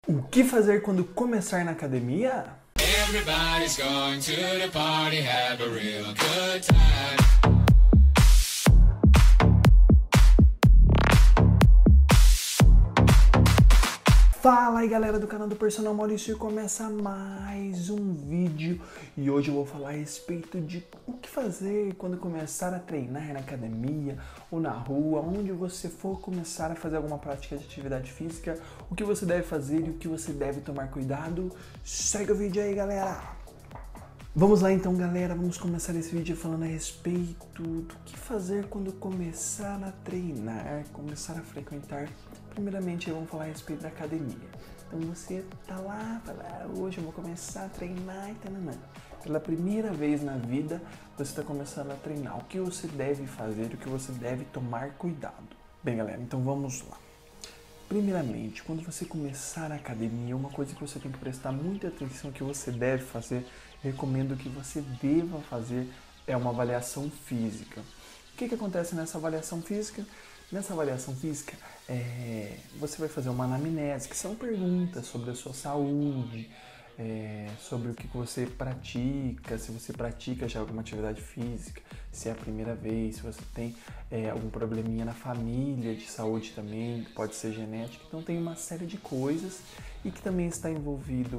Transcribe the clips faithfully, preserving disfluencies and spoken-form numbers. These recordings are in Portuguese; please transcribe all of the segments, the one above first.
O que fazer quando começar na academia? Everybody's going to the party, have a real good time. Fala aí galera do canal do Personal Maurício, começa mais um vídeo e hoje eu vou falar a respeito de o que fazer quando começar a treinar na academia ou na rua, onde você for começar a fazer alguma prática de atividade física, o que você deve fazer e o que você deve tomar cuidado. Segue o vídeo aí galera! Vamos lá então galera, vamos começar esse vídeo falando a respeito do que fazer quando começar a treinar, começar a frequentar. Primeiramente vamos falar a respeito da academia. Então você tá lá, fala, ah, hoje eu vou começar a treinar e tananã. Pela primeira vez na vida você está começando a treinar. O que você deve fazer, o que você deve tomar cuidado. Bem galera, então vamos lá. Primeiramente, quando você começar a academia, uma coisa que você tem que prestar muita atenção que você deve fazer, recomendo que você deva fazer, é uma avaliação física. O que que acontece nessa avaliação física? Nessa avaliação física, é, você vai fazer uma anamnese, que são perguntas sobre a sua saúde, é, sobre o que você pratica, se você pratica já alguma atividade física, se é a primeira vez, se você tem é, algum probleminha na família de saúde também, pode ser genética. Então tem uma série de coisas e que também está envolvido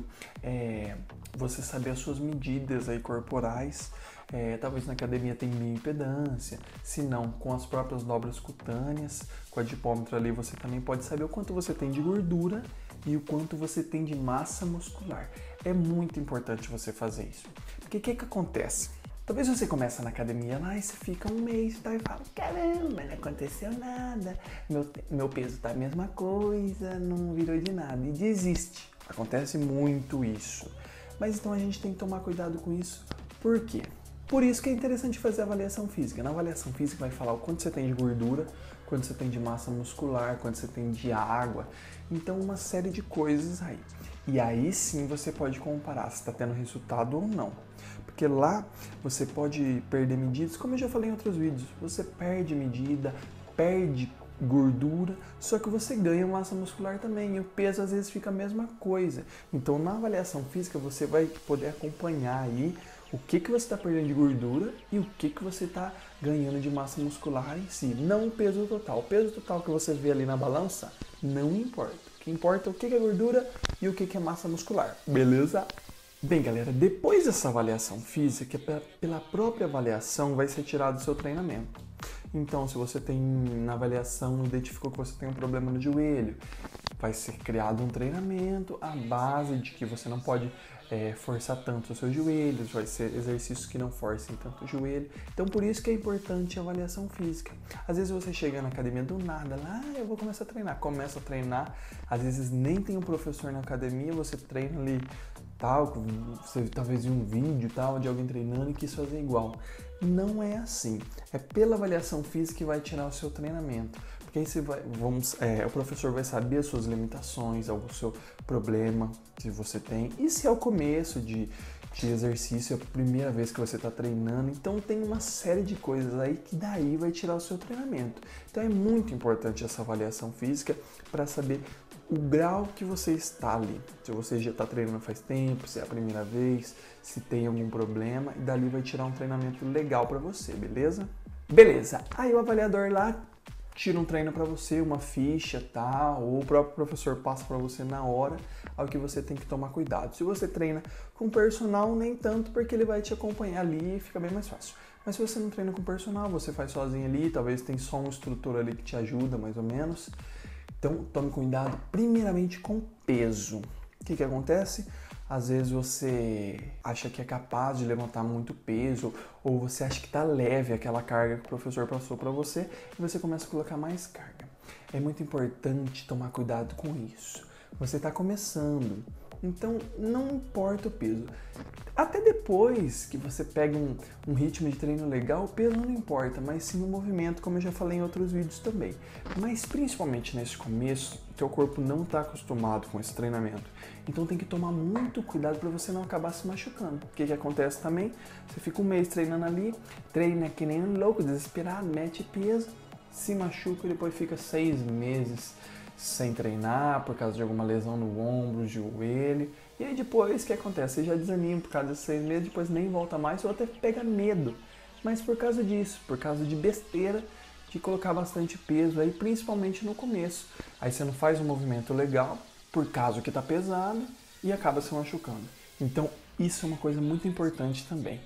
é, você saber as suas medidas aí corporais. É, talvez na academia tenha bioimpedância, se não, com as próprias dobras cutâneas, com a adipômetro ali você também pode saber o quanto você tem de gordura e o quanto você tem de massa muscular. É muito importante você fazer isso. Porque o que que acontece? Talvez você começa na academia lá e você fica um mês tá, e fala, caramba, não aconteceu nada, meu, meu peso tá a mesma coisa, não virou de nada, e desiste. Acontece muito isso. Mas então a gente tem que tomar cuidado com isso. Por quê? Por isso que é interessante fazer a avaliação física. Na avaliação física vai falar o quanto você tem de gordura, quanto você tem de massa muscular, quanto você tem de água. Então uma série de coisas aí. E aí sim você pode comparar se está tendo resultado ou não. Porque lá você pode perder medidas, como eu já falei em outros vídeos. Você perde medida, perde gordura, só que você ganha massa muscular também. E o peso às vezes fica a mesma coisa. Então na avaliação física você vai poder acompanhar aí o que, que você está perdendo de gordura e o que, que você está ganhando de massa muscular em si. Não o peso total. O peso total que você vê ali na balança não importa. O que importa é o que, que é gordura e o que, que é massa muscular. Beleza? Bem, galera, depois dessa avaliação física, pela própria avaliação vai ser tirado o seu treinamento. Então, se você tem na avaliação identificou que você tem um problema no joelho, vai ser criado um treinamento à base de que você não pode é, forçar tanto os seus joelhos, vai ser exercícios que não forcem tanto o joelho. Então, por isso que é importante a avaliação física. Às vezes você chega na academia do nada, lá, ah, eu vou começar a treinar. Começa a treinar, às vezes nem tem um professor na academia, você treina ali tal, você talvez viu um vídeo tal de alguém treinando e quis fazer igual. Não é assim. É pela avaliação física que vai tirar o seu treinamento. Porque aí você vai, vamos, é, o professor vai saber as suas limitações, o seu problema que você tem. E se é o começo de, de exercício, é a primeira vez que você está treinando, então tem uma série de coisas aí que daí vai tirar o seu treinamento. Então é muito importante essa avaliação física para saber o grau que você está ali. Se você já está treinando faz tempo, se é a primeira vez, se tem algum problema, e dali vai tirar um treinamento legal para você, beleza? Beleza, aí o avaliador lá tira um treino para você, uma ficha, tá? Ou o próprio professor passa para você na hora, ao que você tem que tomar cuidado. Se você treina com personal, nem tanto, porque ele vai te acompanhar ali e fica bem mais fácil. Mas se você não treina com personal, você faz sozinho ali, talvez tem só um instrutor ali que te ajuda, mais ou menos. Então, tome cuidado primeiramente com peso. O que que acontece? Às vezes você acha que é capaz de levantar muito peso ou você acha que está leve aquela carga que o professor passou para você e você começa a colocar mais carga. É muito importante tomar cuidado com isso. Você está começando, então não importa o peso. Até depois que você pega um, um ritmo de treino legal, o peso não importa, mas sim o movimento, como eu já falei em outros vídeos também. Mas principalmente nesse começo, teu corpo não está acostumado com esse treinamento. Então tem que tomar muito cuidado para você não acabar se machucando. O que que acontece também? Você fica um mês treinando ali, treina que nem um louco, desesperado, mete peso, se machuca e depois fica seis meses sem treinar por causa de alguma lesão no ombro, joelho. E aí depois o que acontece? Você já desanima por causa desses seis meses, depois nem volta mais ou até pega medo. Mas por causa disso, por causa de besteira, de colocar bastante peso aí, principalmente no começo. Aí você não faz um movimento legal, por causa que tá pesado, e acaba se machucando. Então isso é uma coisa muito importante também.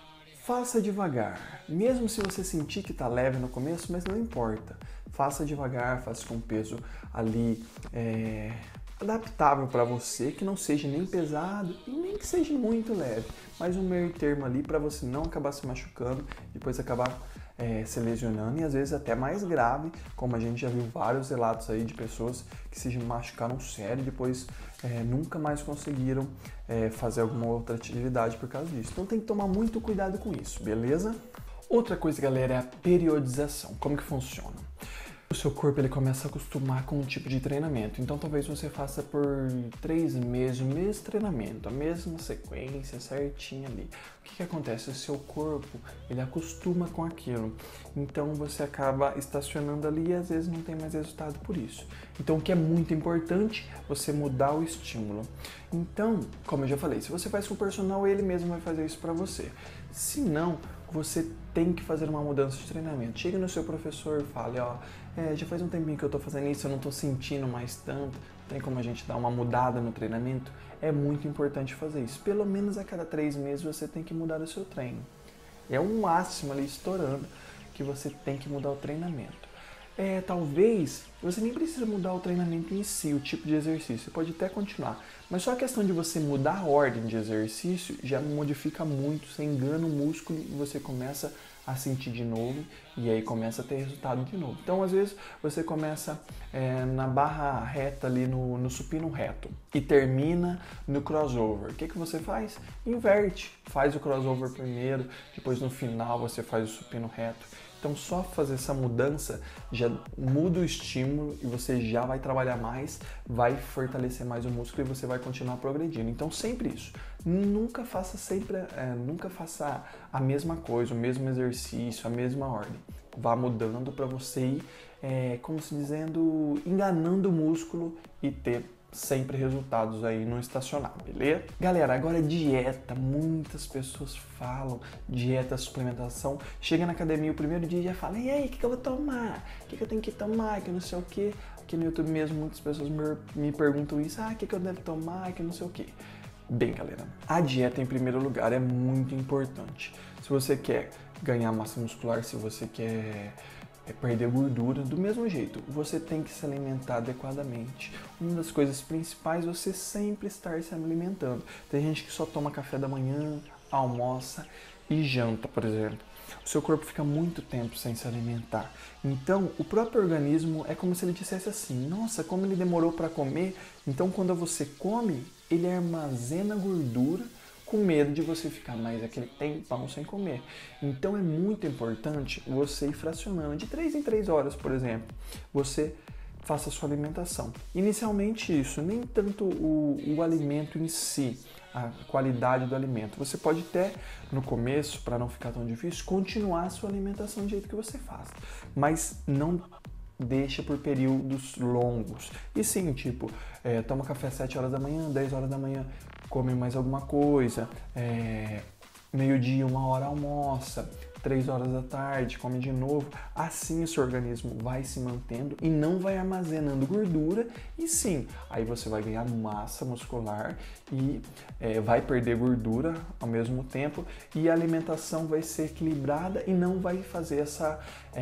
Faça devagar, mesmo se você sentir que tá leve no começo, mas não importa. Faça devagar, faça com peso ali é, adaptável para você, que não seja nem pesado e nem que seja muito leve, mas um meio termo ali para você não acabar se machucando e depois acabar é, se lesionando e às vezes até mais grave, como a gente já viu vários relatos aí de pessoas que se machucaram sério e depois é, nunca mais conseguiram é, fazer alguma outra atividade por causa disso. Então tem que tomar muito cuidado com isso, beleza? Outra coisa, galera, é a periodização. Como que funciona? O seu corpo ele começa a acostumar com um tipo de treinamento, então talvez você faça por três meses o mesmo treinamento, a mesma sequência certinha ali. O que que acontece? O seu corpo ele acostuma com aquilo, então você acaba estacionando ali e às vezes não tem mais resultado por isso. Então o que é muito importante é você mudar o estímulo. Então, como eu já falei, se você faz com o personal, ele mesmo vai fazer isso para você. Se não, você tem que fazer uma mudança de treinamento. Chega no seu professor e fale, ó, é, já faz um tempinho que eu tô fazendo isso, eu não tô sentindo mais tanto, tem como a gente dar uma mudada no treinamento? É muito importante fazer isso. Pelo menos a cada três meses você tem que mudar o seu treino. É o máximo ali estourando que você tem que mudar o treinamento. É, talvez você nem precisa mudar o treinamento em si, o tipo de exercício, você pode até continuar, mas só a questão de você mudar a ordem de exercício já modifica muito, você engana o músculo e você começa a sentir de novo e aí começa a ter resultado de novo. Então às vezes você começa é, na barra reta ali no, no supino reto e termina no crossover. O que que você faz? Inverte, faz o crossover primeiro, depois no final você faz o supino reto. Então só fazer essa mudança já muda o estímulo e você já vai trabalhar mais, vai fortalecer mais o músculo e você vai continuar progredindo. Então sempre isso. Nunca faça sempre, é, nunca faça a mesma coisa, o mesmo exercício, a mesma ordem. Vá mudando para você ir, é, como se dizendo, enganando o músculo e ter sempre resultados aí no estacionar, beleza? Galera, agora dieta, muitas pessoas falam dieta, suplementação, chega na academia o primeiro dia e já fala, e aí, o que, que eu vou tomar? O que, que eu tenho que tomar? Que não sei o que. Aqui no YouTube mesmo muitas pessoas me, me perguntam isso, ah, o que, que eu devo tomar? Que não sei o que. Bem, galera, a dieta em primeiro lugar é muito importante. Se você quer ganhar massa muscular, se você quer é perder gordura, do mesmo jeito, você tem que se alimentar adequadamente. Uma das coisas principais é você sempre estar se alimentando. Tem gente que só toma café da manhã, almoça e janta, por exemplo. O seu corpo fica muito tempo sem se alimentar. Então, o próprio organismo é como se ele dissesse assim, nossa, como ele demorou para comer, então quando você come, ele armazena gordura com medo de você ficar mais aquele tempão sem comer. Então é muito importante você ir fracionando de três em três horas, por exemplo. Você faça a sua alimentação. Inicialmente isso, nem tanto o, o alimento em si, a qualidade do alimento. Você pode até, no começo, para não ficar tão difícil, continuar a sua alimentação do jeito que você faz. Mas não deixa por períodos longos. E sim, tipo, é, toma café às sete horas da manhã, dez horas da manhã, come mais alguma coisa, é, meio-dia, uma hora almoça, três horas da tarde, come de novo. Assim o seu organismo vai se mantendo e não vai armazenando gordura. E sim, aí você vai ganhar massa muscular e é, vai perder gordura ao mesmo tempo. E a alimentação vai ser equilibrada e não vai fazer essa,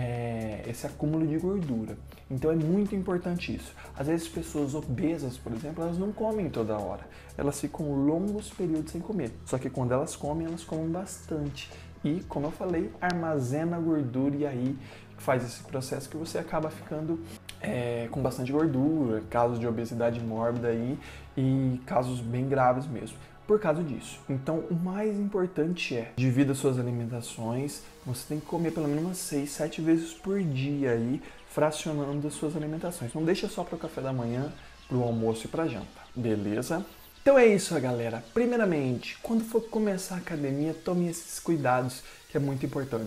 é, esse acúmulo de gordura. Então é muito importante isso. Às vezes pessoas obesas, por exemplo, elas não comem toda hora. Elas ficam longos períodos sem comer. Só que quando elas comem, elas comem bastante. E, como eu falei, armazena gordura e aí faz esse processo que você acaba ficando é, com bastante gordura, casos de obesidade mórbida aí e casos bem graves mesmo, por causa disso. Então, o mais importante é, divida suas alimentações, você tem que comer pelo menos umas seis, sete vezes por dia aí, fracionando as suas alimentações. Não deixa só para o café da manhã, para o almoço e para a janta, beleza? Então é isso, galera. Primeiramente, quando for começar a academia, tome esses cuidados, que é muito importante.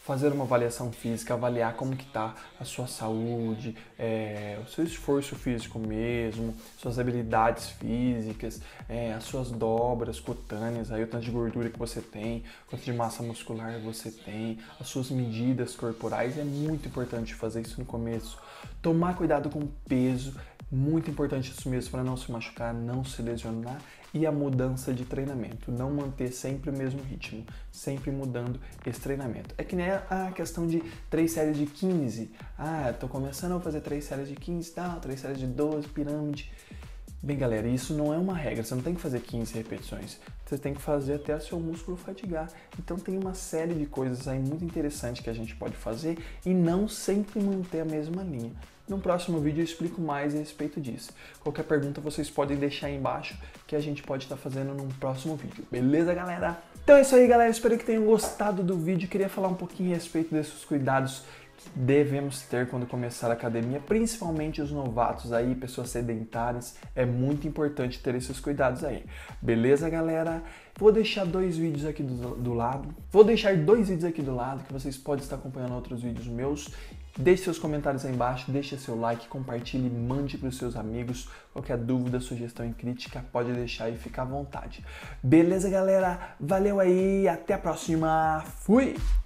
fazer uma avaliação física, avaliar como que tá a sua saúde, é, o seu esforço físico mesmo, suas habilidades físicas, é, as suas dobras cutâneas, aí o tanto de gordura que você tem, quanto de massa muscular você tem, as suas medidas corporais. É muito importante fazer isso no começo. Tomar cuidado com o peso, muito importante isso mesmo, para não se machucar, não se lesionar. E a mudança de treinamento, não manter sempre o mesmo ritmo, sempre mudando esse treinamento. É que nem a questão de três séries de quinze. Ah, tô começando a fazer três séries de quinze, tal, três séries de doze, pirâmide. Bem, galera, isso não é uma regra, você não tem que fazer quinze repetições, você tem que fazer até o seu músculo fatigar. Então tem uma série de coisas aí muito interessantes que a gente pode fazer e não sempre manter a mesma linha. No próximo vídeo eu explico mais a respeito disso. Qualquer pergunta vocês podem deixar aí embaixo que a gente pode estar fazendo num próximo vídeo. Beleza, galera? Então é isso aí, galera. Espero que tenham gostado do vídeo. Queria falar um pouquinho a respeito desses cuidados que devemos ter quando começar a academia, principalmente os novatos aí, pessoas sedentárias. É muito importante ter esses cuidados aí. Beleza, galera? Vou deixar dois vídeos aqui do, do lado. Vou deixar dois vídeos aqui do lado que vocês podem estar acompanhando outros vídeos meus. Deixe seus comentários aí embaixo, deixe seu like, compartilhe, mande para os seus amigos. Qualquer dúvida, sugestão e crítica, pode deixar e ficar à vontade. Beleza, galera? Valeu aí, até a próxima. Fui!